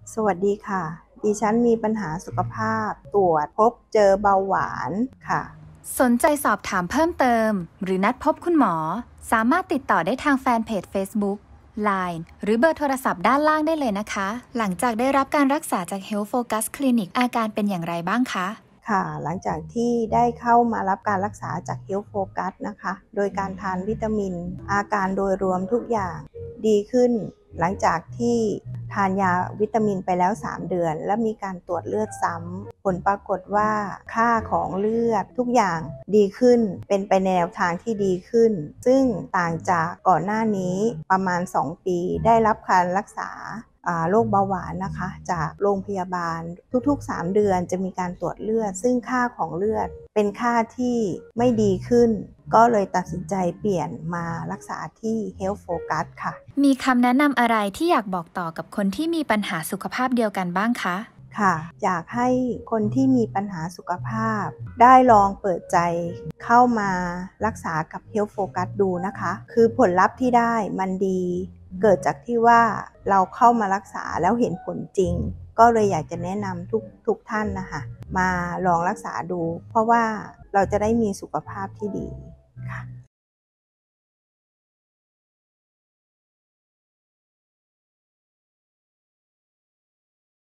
สวัสดีค่ะ ดิฉันมีปัญหาสุขภาพตรวจพบเจอเบาหวานค่ะสนใจสอบถามเพิ่มเติมหรือนัดพบคุณหมอสามารถติดต่อได้ทางแฟนเพจ Facebook LINE หรือเบอร์โทรศัพท์ด้านล่างได้เลยนะคะ หลังจากได้รับการรักษาจาก Health Focus Clinic อาการเป็นอย่างไรบ้างคะค่ะ หลังจากที่ได้เข้ามารับการรักษาจาก Health Focus นะคะ โดยการทานวิตามิน อาการโดยรวมทุกอย่างดีขึ้น หลังจากที่ทานยาวิตามินไปแล้ว3เดือน และมีการตรวจเลือดซ้ำผลปรากฏว่าค่าของเลือดทุกอย่างดีขึ้น เป็นไปในแนวทางที่ดีขึ้น ซึ่งต่างจากก่อนหน้านี้ประมาณ2ปีได้รับการรักษาโรคเบาหวานนะคะจากโรงพยาบาลทุกๆ3เดือนจะมีการตรวจเลือดซึ่งค่าของเลือดเป็นค่าที่ไม่ดีขึ้นก็เลยตัดสินใจเปลี่ยนมารักษาที่ Health Focus ค่ะมีคำแนะนำอะไรที่อยากบอกต่อกับคนที่มีปัญหาสุขภาพเดียวกันบ้างคะค่ะอยากให้คนที่มีปัญหาสุขภาพได้ลองเปิดใจเข้ามารักษากับ Health Focus ดูนะคะคือผลลัพธ์ที่ได้มันดีเกิดจากที่ว่าเราเข้ามารักษาแล้วเห็นผลจริงก็เลยอยากจะแนะนำทุกท่านนะคะมาลองรักษาดูเพราะว่าเราจะได้มีสุขภาพที่ดี